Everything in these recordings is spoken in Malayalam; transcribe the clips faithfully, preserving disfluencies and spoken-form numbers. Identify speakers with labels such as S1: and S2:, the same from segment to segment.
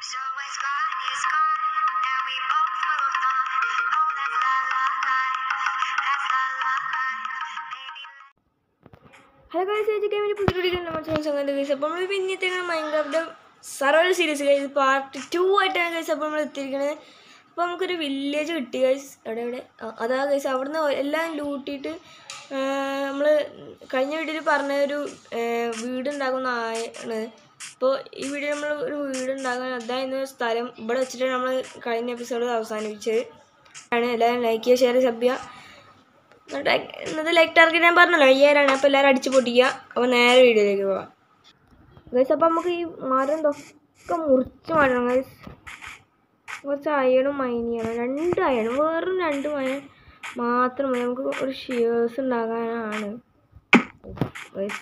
S1: So it's gone, it's gone, and we both moved on. Oh, that's la la life, that's la la life, baby.
S2: Hello guys, I just came to put it in my channel. So I'm going to support me. Pinni thing Minecraft survival series guys, part two ആയിട്ടാണ് guys അപ്പോൾ നമ്മൾ എത്തിയിരിക്കുന്നത്. അപ്പോൾ നമുക്കൊരു വില്ലേജ് കിട്ടി guys. അവിടെ അവിടെ അതാ guys അവിടുന്ന് എല്ലാം ലൂട്ടിയിട്ട് നമ്മൾ കഴിഞ്ഞ വീഡിയോയിൽ പറഞ്ഞ ഒരു വീട് ഉണ്ടാക്കുന്ന ആണ്. അപ്പോൾ ഈ വീഡിയോ നമ്മൾ ഒരു വീട് ഉണ്ടാക്കാൻ അതായിരുന്നു സ്ഥലം ഇവിടെ വെച്ചിട്ട് നമ്മൾ കഴിഞ്ഞ എപ്പിസോഡ് അവസാനിപ്പിച്ചത് ആണ്. എല്ലാവരും ലൈക്ക് ചെയ്യുക, ഷെയർ സബ് ചെയ്യുക. ഇന്നത്തെ ലൈക്ക് ടാർഗറ്റ് ഞാൻ പറഞ്ഞല്ലോ അയ്യായിരമാണ്. അപ്പോൾ എല്ലാവരും അടിച്ച് പൊട്ടിക്കുക. അപ്പോൾ നേരെ വീഡിയോയിലേക്ക് പോകാം ഗൈസ്. അപ്പോൾ നമുക്ക് ഈ മരം ഇതൊക്കെ മുറിച്ച് മാറ്റണം ഗൈസ്. കുറച്ച് അയണും മൈൻ ചെയ്യണം, രണ്ട് അയണും വേറും രണ്ട് മൈൻ മാത്രം മതി. നമുക്ക് ഒരു ഷിയേഴ്സ് ഉണ്ടാകാനാണ് ഗൈസ്.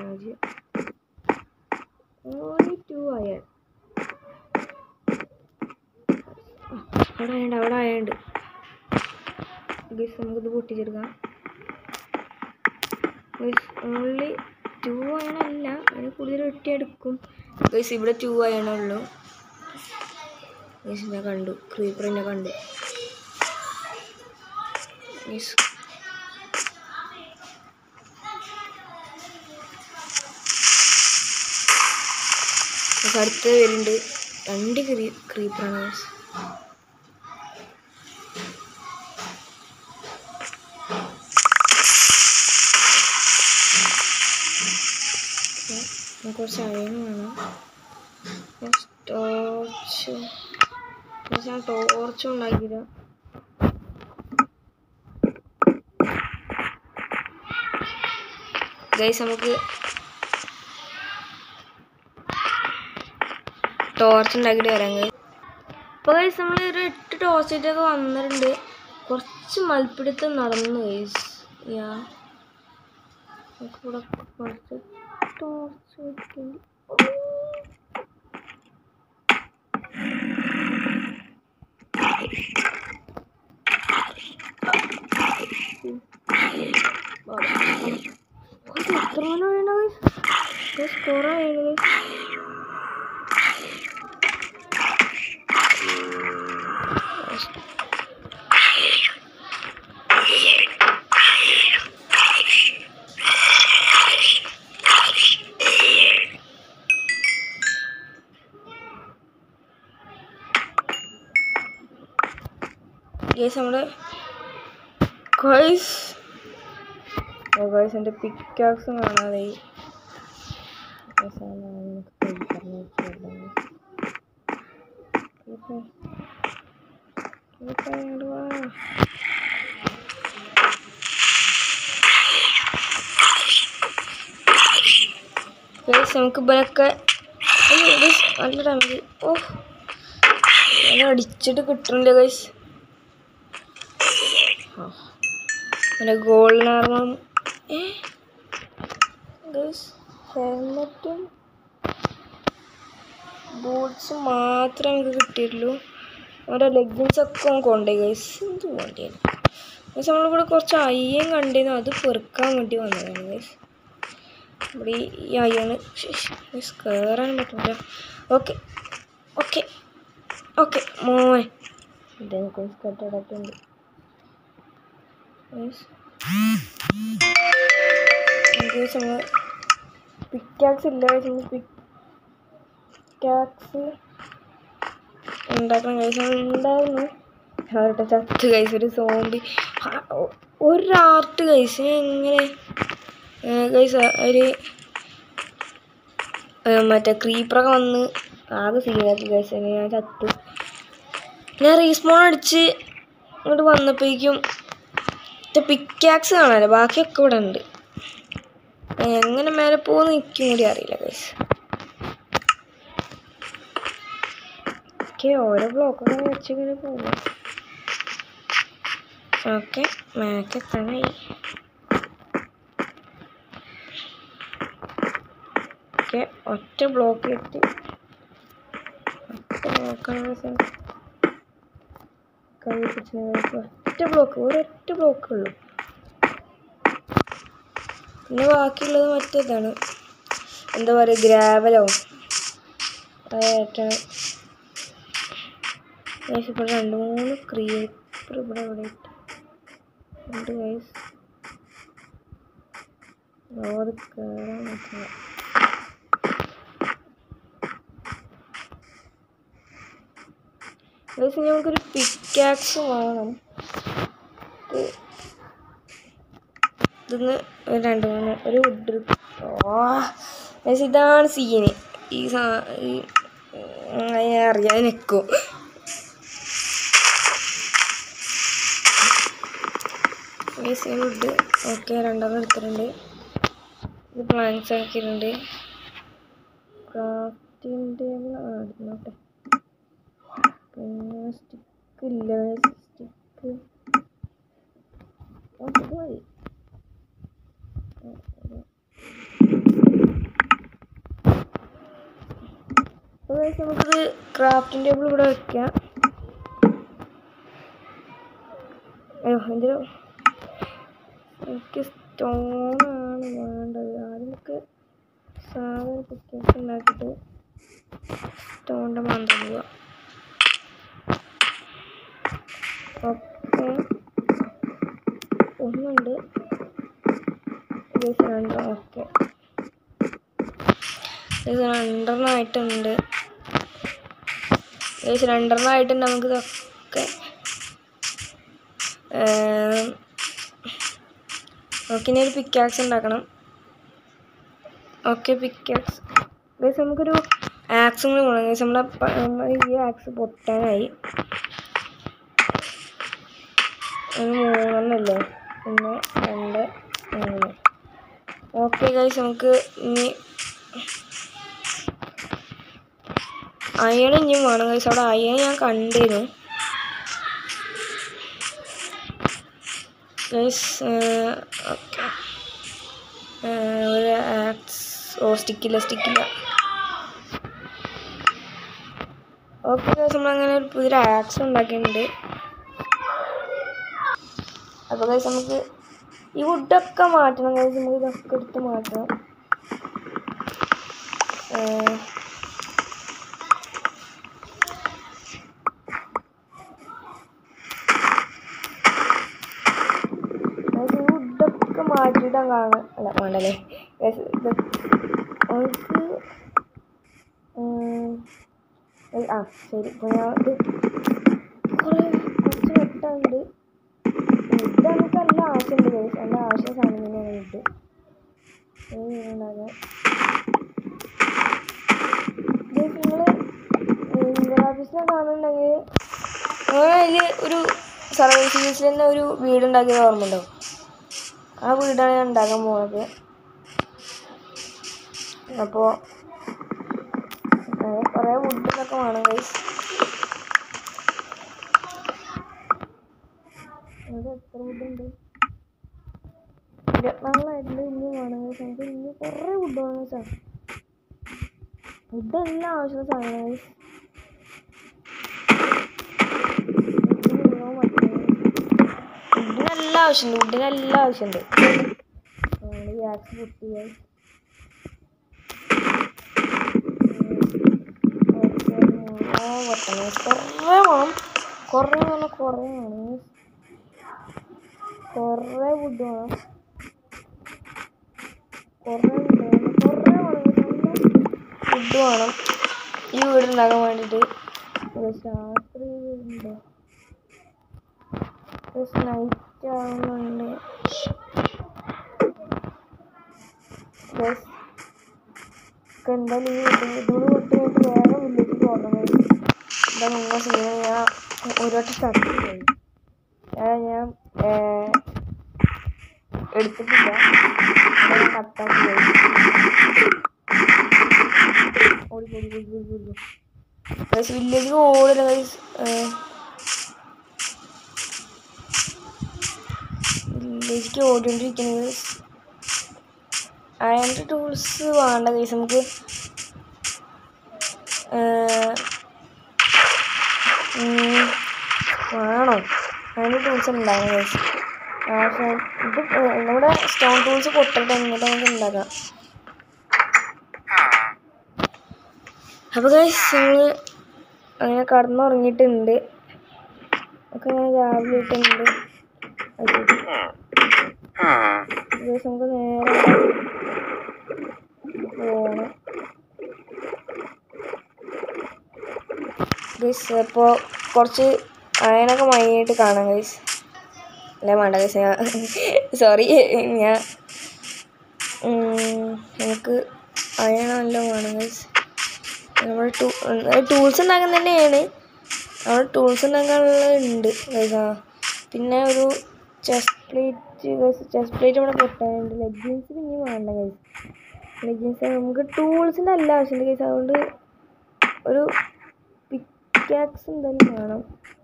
S2: Only two iron. അവിടെ അയണ്ട് അവിടെ അയണ്ട് ഗൈസ്. നമുക്കിത് പൊട്ടിച്ചെടുക്കാം ഗൈസ്. ഓൺലി ടു അയണല്ല, അതിന് കൂടുതൽ വെട്ടിയെടുക്കും ഗൈസ്. ഇവിടെ ടു അയണുള്ളൂ ഗൈസ്. ഞാൻ കണ്ടു ക്രീപ്പറിനെ കണ്ടു ഗൈസ്. അടുത്ത് വരുന്നുണ്ട് രണ്ട് ക്രീ ക്രീപ്പറാണ് ഗൈസ്. കുറച്ച് അയണ് വേണം. ടോർച്ച് ഞാൻ ടോർച്ചും ഉണ്ടാക്കിയത് ഗൈസ്. നമുക്ക് ടോർച്ച് ഉണ്ടാക്കിയിട്ട് വരാം ഗൈസ്. അപ്പോൾ ഗൈസ് നമ്മൾ ഒരു എട്ട് ടോർച്ചായിട്ടൊക്കെ വന്നിട്ടുണ്ട്. കുറച്ച് മൽപ്പിടുത്തം നടന്നു ഗൈസ്. യാ നമുക്കിവിടെ കുറച്ച് ടോർച്ച് വെക്കേണ്ടി. എത്ര മണി വേണ്ട ഗൈസ്? കുറേ ആയിരുന്നു ഗൈസ്. നമ്മുടെ ഗൈസ് ഗൈസ് എൻ്റെ പിക്കാക്സും കാണാതായി. ഗൈസ് നമുക്ക് ഇവനൊക്കെ നല്ല ഡാമേജ്. ഓ അങ്ങനെ അടിച്ചിട്ട് കിട്ടണില്ല ഗൈസ്. പിന്നെ ഗോൾഡൻ ആർമറും ഹെൽമെറ്റും ബൂട്ട്സും മാത്രമേ നമുക്ക് കിട്ടിയിട്ടുള്ളൂ. അവരുടെ ലെഗിൻസൊക്കെ കൊണ്ടുപോയി ഗൈസ്. എന്ത് വേണ്ടിയാണ് ഗൈസ്? നമ്മളിവിടെ കുറച്ച് അയ്യം കണ്ടിരുന്നു, അത് പെറുക്കാൻ വേണ്ടി വന്നതാണ് ഗൈസ്. ഇവിടെ ഈ അയ്യാണ് ഗൈസ് കയറാൻ പറ്റില്ല. ഓക്കെ ഓക്കെ ഓക്കെ മോനെ ഇതെനിക്ക് ഗൈസ് കെട്ടിടക്കുണ്ട് ഗൈസ്. നമ്മൾ പിക്കാക്സ് ഇല്ല ഗൈസ്. നമ്മൾ പിക്കാക്സ് ഉണ്ടാക്കണം ഗൈസ്. ഉണ്ടായിരുന്നു അവരുടെ ചത്ത് ഗൈസ്. ഒരു സോംബി ഒരു ആർട്ട് ഗൈസ്. എങ്ങനെ ഗൈസ് ഒരു മറ്റേ ക്രീപ്പറൊക്കെ വന്ന് ആകെ സീനാക്കി ഗൈസ്. ഞാൻ ചത്ത്. ഞാൻ റീസ്പോൺ അടിച്ച് ഇങ്ങോട്ട് വന്നപ്പോഴേക്കും പിക്കാക്സ് കാണാമല്ലോ, ബാക്കിയൊക്കെ ഇവിടെ ഉണ്ട്. എങ്ങനെ മേലെ പോകുന്ന നിൽക്കും കൂടി അറിയില്ല ഗൈസ്. ഓക്കെ ഓരോ ബ്ലോക്കൊക്കെ വെച്ചിങ്ങനെ പോകും. ഓക്കെ മേക്കെത്താനായി. ഓക്കെ ഒറ്റ ബ്ലോക്ക് എത്തി. ഒറ്റ ബ്ലോക്കാണ് കൈ പിടിച്ചത്. ഒറ്റ ബ്ലോക്ക് ഒരൊറ്റ ബ്ലോക്കേ ഉള്ളൂ. പിന്നെ ബാക്കിയുള്ളത് മറ്റേതാണ്, എന്താ പറയുക, ഗ്രാവലോ. അത് ഏറ്റവും ഗൈസ് ഇപ്പോൾ രണ്ട് മൂന്ന് ക്രിയേറ്റർ ഇവിടെ ഇവിടെ ഉണ്ട് ഗൈസ്. അത് കയറാൻ പറ്റില്ല. ഗൈസ് നമുക്കൊരു പിക്കാക്സ് വേണം. ഇതിന്ന് രണ്ട് മൂന്ന് ഒരു വുഡ്. ഗൈസ് ഇതാണ് സീന്. ഈ സാ അറിയാൻ നിൽക്കും. ഗൈസ് ഈ വുഡ് ഓക്കെ രണ്ടെണ്ണം എടുത്തിട്ടുണ്ട്. ഇത് പ്ലാൻസ് ആക്കിയിട്ടുണ്ട്. ക്രാഫ്റ്റിംഗ് ടേബിൾ ആടുന്നോട്ടെ. പിന്നെ സ്റ്റിക്ക് ഇല്ല. സ്റ്റിക്ക് മതി. അപ്പോൾ നമുക്കിത് ക്രാഫ്റ്റിംഗ് ടേബിൾ ഇവിടെ വയ്ക്കാം. അയ്യോ എന്തിനു എനിക്ക് സ്റ്റോണാണ് വേണ്ടത്. ആദ്യം നമുക്ക് സാധനം പിക്കേഴ്സ് ഉണ്ടാക്കിയിട്ട് സ്റ്റോണിൻ്റെ മന്ത്രം പോവാം. ഓക്കെ ഒന്നുണ്ട് രണ്ടെണ്ണം. ഓക്കെ രണ്ടെണ്ണമായിട്ടുണ്ട്. ഏകദേശം രണ്ടെണ്ണമായിട്ടുണ്ട്. നമുക്കിതൊക്കെ ഓക്കെ ഇനി ഒരു പിക്കാക്സ് ഉണ്ടാക്കണം. ഓക്കെ പിക്കാക്സ് ഗൈസ് നമുക്കൊരു ആക്സും കൂടി വേണം. ഗൈസ് നമ്മളെ ഈ ആക്സ് പൊട്ടാനായി. മൂന്നെണ്ണല്ലേ? ഒന്ന് രണ്ട് മൂന്ന്. ഓക്കെ ഗൈസ് നമുക്ക് ഇനി അയൺ ഇനിയും വേണം ഗൈസ്. അവിടെ അയൺ ഞാൻ കണ്ടിരുന്നു ഗൈസ്. ഓക്കെ ഒരു ആക്സ് ഓ സ്റ്റിക്കില്ല സ്റ്റിക്കില്ല. ഓക്കെ ഗൈസ് നമ്മളങ്ങനെ ഒരു പുതിയൊരു ആക്സ് ഉണ്ടാക്കിയിട്ടുണ്ട്. അപ്പോൾ ഗൈസ് നമുക്ക് ഈ വുഡൊക്കെ മാറ്റണം ഗൈസ്. നമുക്ക് ഇതൊക്കെ എടുത്ത് മാറ്റണം. വുഡൊക്കെ മാറ്റിയിട്ടാണ് കാണാൻ അല്ല വേണ്ടല്ലേ ഗൈസ്. ഇത് നമുക്ക് ആ ശരി. ഇപ്പോൾ ഞാൻ ഇത് കുറേ കുറച്ച് വെട്ടാനുണ്ട്. ഇത് നമുക്ക് നല്ല ആവശ്യമുണ്ട് ഗൈസ്. നല്ല ആവശ്യം സാധനം തന്നെയാണ് ഇത്. ഉണ്ടാകാം ഗൈസ്. നിങ്ങൾ ഇന്ത്യൻ ഓഫീസിനെ കാണുന്നുണ്ടെങ്കിൽ നിങ്ങൾ അതിൽ ഒരു സർവൈസ് സീരീസിൽ തന്നെ ഒരു വീടുണ്ടാക്കിയത് ഓർമ്മയുണ്ടോ? ആ വീടാണ് ഞാൻ ഉണ്ടാക്കാൻ പോകുന്നത്. അപ്പോൾ കുറേ വുഡൊക്കെ വേണം ഗൈസ്. അത് എത്ര വുഡുണ്ട്? ഇരുപത്തിനാലായിട്ടുണ്ട്. ഇനി വേണം ഗൈസ്. നമുക്ക് ഇനി കുറേ വുഡ് വേണം ഗൈസ്. വുഡ് എല്ലാം ആവശ്യമുള്ള സാധനം ഗൈസ്. വുഡിനെല്ലാം ആവശ്യമുണ്ട്. വുഡിനെല്ലാം ആവശ്യമുണ്ട്. ഗ്യാസ് പൊട്ടി ഗൈസ്. കുറേ വേണം. കുറേ വേണം. കുറേ വേണം. കുറേ വുഡ് വേണം. കുറേ വുഡ് വേണം. കുറേ വേണം. വുഡ് വേണം ഈ വീടുണ്ടാക്കാൻ വേണ്ടിയിട്ട്. രാത്രി വീടുണ്ട്. നൈറ്റ് ആവുന്നുണ്ട്. എന്തായാലും ഈ ഇതുകൂടി വിട്ട് കഴിഞ്ഞിട്ട് വേറെ വില്ലേജ് പോകണം. എന്താ നിങ്ങൾ ചെയ്യുന്നത്? ഞാൻ ഒരു വട്ടം ചട്ടി പോയി. ഞാൻ എടുത്തിട്ടില്ല. കട്ടാക്കി പോയി. ഓടി പോയി പോയി പോയി പോയി ഗൈസ്. വില്ലേജിൽ ഓടില്ല ഗൈസ്. വില്ലേജിലേക്ക് ഓടിക്കൊണ്ടിരിക്കുന്നത് ഗൈസ്. അയണിൻ്റെ ടൂൾസ് വേണ്ട ഗൈസ്. നമുക്ക് വേണോ അയണിൻ്റെ ടൂൾസ് ഉണ്ടാകും ഗൈസ്. പക്ഷേ ഇത് നമ്മുടെ സ്റ്റോൺ ടൂൾസ് പൊട്ടിട്ട് എന്നിട്ട് നമുക്ക് ഉണ്ടാക്കാം. അപ്പോൾ ഗൈസ് നമ്മൾ അങ്ങനെ കടന്നുറങ്ങിയിട്ടുണ്ട്. ഒക്കെ ഞാൻ രാവിലെ ഇട്ടുണ്ട്. ദിവസം നമുക്ക് നേരെ പോകണം. ഗൈസ് അപ്പോൾ കുറച്ച് അയണൊക്കെ മൈനായിട്ട് കാണാം ഗൈസ്. അല്ല വേണ്ട ഗൈസ്, ഞാൻ സോറി ഞാൻ നമുക്ക് അയണെല്ലാം വേണം ഗൈസ്. നമ്മൾ ടൂ ടൂൾസ് ഉണ്ടാക്കാൻ തന്നെയാണ്, നമ്മൾ ടൂൾസ് ഉണ്ടാക്കാനുള്ള ഉണ്ട് ഗൈസ്. ആ പിന്നെ ഒരു chest plate guys, chest plate ഇവിടെ പൊട്ടാനുണ്ട്. ലെഗിൻസ് പിന്നെയും വേണ്ട ഗൈസ്. ലെഗിൻസ് നമുക്ക് ടൂൾസിൻ്റെ നല്ല ആവശ്യമുണ്ട് ഗൈസ്. അതുകൊണ്ട് ഒരു പിക്കാക്സ് എന്തായാലും വേണം.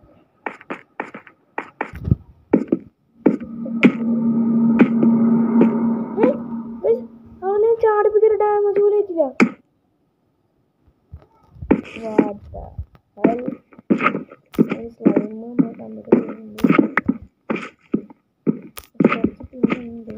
S2: അവനെ ചാടിപ്പിക്കൊരു ഡാമേജ് പോലും ആയിട്ടില്ല. സ്ലൈമ് നമ്മൾ കണ്ടിട്ട് പോകുന്നുണ്ട്. കുറച്ച് പിന്നുണ്ട്.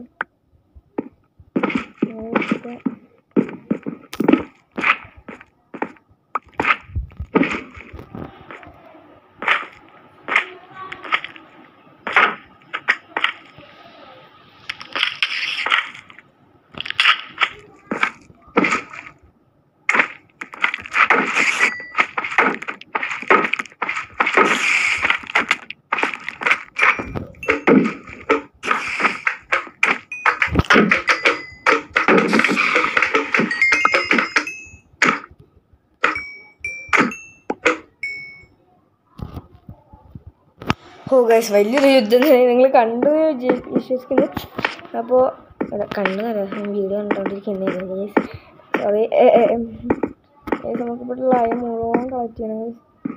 S2: ഓ ഗൈസ്, വലിയൊരു യുദ്ധം നിങ്ങൾ കണ്ടു വിശ്വസിക്കുന്നു. അപ്പോൾ കണ്ടു തരാം, വീഡിയോ കണ്ടുകൊണ്ടിരിക്കുന്നത് ഗൈസ്. സോറി ഗൈസ്, നമുക്കിപ്പോൾ ലയ മുഴുവൻ കളക്ട് ചെയ്യണം ഗൈസ്.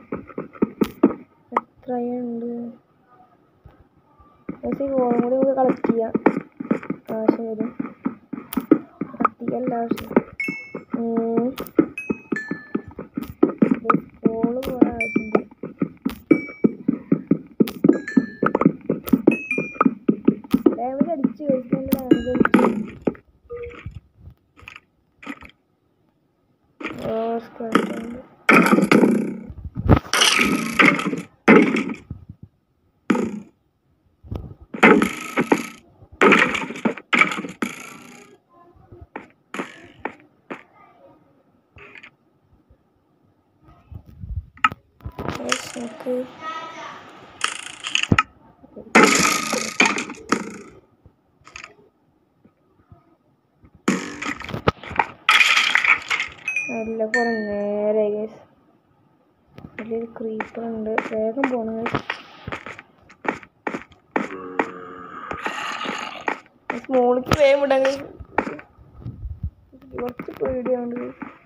S2: എത്ര ഉണ്ട് ഗൈസ്? ഈ ഗോളും കൂടി നമുക്ക് കളക്ട് ചെയ്യാം, ആവശ്യം വരും. കത്തിക്കല്ല ആവശ്യം. ഗോള് കുറേ ആവശ്യമുണ്ട്. ഡാമേജ് അടിച്ച് കഴിച്ചിട്ടുണ്ട്, ഡാമേജ് അടിച്ച് സ്കെൽറ്റനുണ്ട്. നമുക്ക് നല്ല കുറേ നേരെ ഗൈസ്. വലിയൊരു ക്രീപ്പറുണ്ട്, വേഗം പോകണം ഗൈസ്. സ്മോളിക്ക് വേഗം വിടാൻ ഗൈസ്, കുറച്ച് പേടിയാവുണ്ട്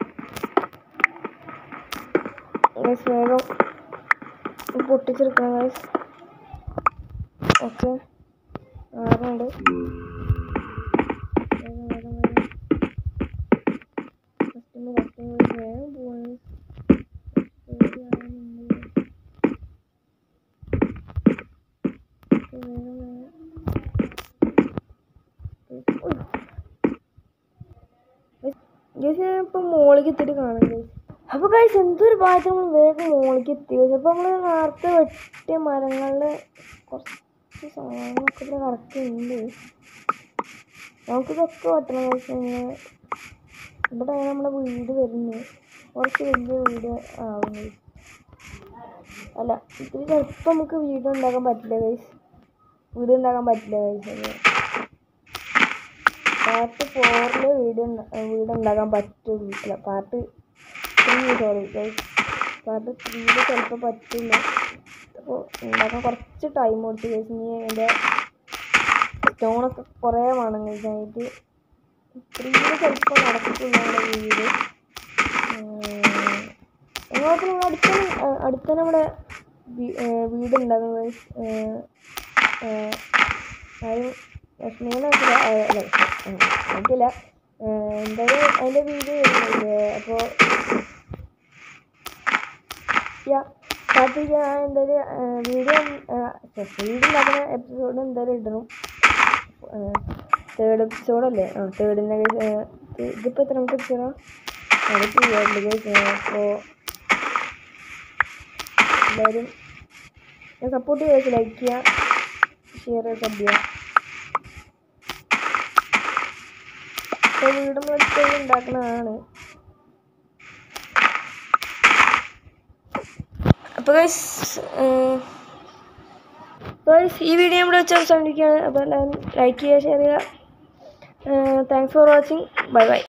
S2: ഗൈസ്. വേഗം പൊട്ടിച്ചെടുക്കണം ഗൈസ്. ഓക്കെ, ആറുണ്ട്. വേഗം വേഗം വേഗം കസ്റ്റമർ കസ്റ്റമർ വേഗം പോകണം. ഗൈസ് ഞാൻ ഇപ്പം മോളിക്ക് എത്തിയിട്ട് കാണാം ഗൈസ്. അപ്പോൾ ഗൈസ് എന്തൊരു ഭാഗത്ത് നമ്മൾ വേഗം മോളിക്ക് എത്തി ഗൈസ്. അപ്പോൾ നമ്മൾ നേരത്തെ വെട്ടിയ മരങ്ങളിൽ കുറച്ച് സാധനങ്ങളൊക്കെ ഇവിടെ കറക്റ്റുണ്ട്. നമുക്കിതൊക്കെ വെട്ടണം ഗൈസ്. ഇവിടെ നമ്മുടെ വീട് വരുന്നത് കുറച്ച് വലിയ വീട് ആവും ഗൈസ്. അല്ല, ഇത്തിരി ചിലപ്പോൾ നമുക്ക് വീട് ഉണ്ടാക്കാൻ പറ്റില്ല ഗൈസ്, വീട് ഉണ്ടാക്കാൻ പറ്റില്ല ഗൈസ്. പാർട്ട് ഫോറിൽ വീട് വീട് ഉണ്ടാക്കാൻ പറ്റില്ല. Part three sorry guys, part ത്രീയിൽ ചിലപ്പോൾ പറ്റില്ല. അപ്പോൾ ഉണ്ടാക്കാൻ കുറച്ച് ടൈം കൊടുത്ത് ഗൈസ്. ഇനി അതിൻ്റെ സ്റ്റോണൊക്കെ കുറേ വേണം ഗൈസ്. ആയിട്ട് ത്രീയിൽ ചിലപ്പോൾ നടത്തില്ല നമ്മുടെ വീട്. ഞങ്ങൾക്ക് നിങ്ങൾ അടുത്ത അടുത്ത നമ്മുടെ വീടുണ്ടാകും ഗൈസ്. ആരും വിഷമങ്ങളൊക്കെ എനിക്കില്ല, എന്തായാലും അതിൻ്റെ വീഡിയോ വരുന്നുണ്ട്. അപ്പോൾ സ്റ്റാർട്ടിങ് ഞാൻ എന്തായാലും വീഡിയോ വീടുണ്ടാക്കുന്ന എപ്പിസോഡ് എന്തായാലും ഇടണം. തേർഡ് എപ്പിസോഡല്ലേ? ആ തേർഡിൻ്റെ ഇതിപ്പോൾ എത്ര നമുക്ക് എപ്പിസോഡാ? അത് ചെയ്യാറുണ്ട്. അപ്പോൾ എല്ലാവരും സപ്പോർട്ട് ചെയ്യുക, ലൈക്ക് ചെയ്യുക, ഷെയർ ചെയ്യുക, സബ് ചെയ്യുക. അപ്പോൾ വീടും വെച്ച് ഉണ്ടാക്കുന്നതാണ്. അപ്പോൾ ഗൈസ് ഗൈസ് ഈ വീഡിയോ ഇവിടെ വെച്ച് അവസാനിപ്പിക്കുകയാണ്. അപ്പോൾ എല്ലാവരും ലൈക്ക് ചെയ്യുക, ഷെയർ ചെയ്യുക. Thanks for watching. Bye by.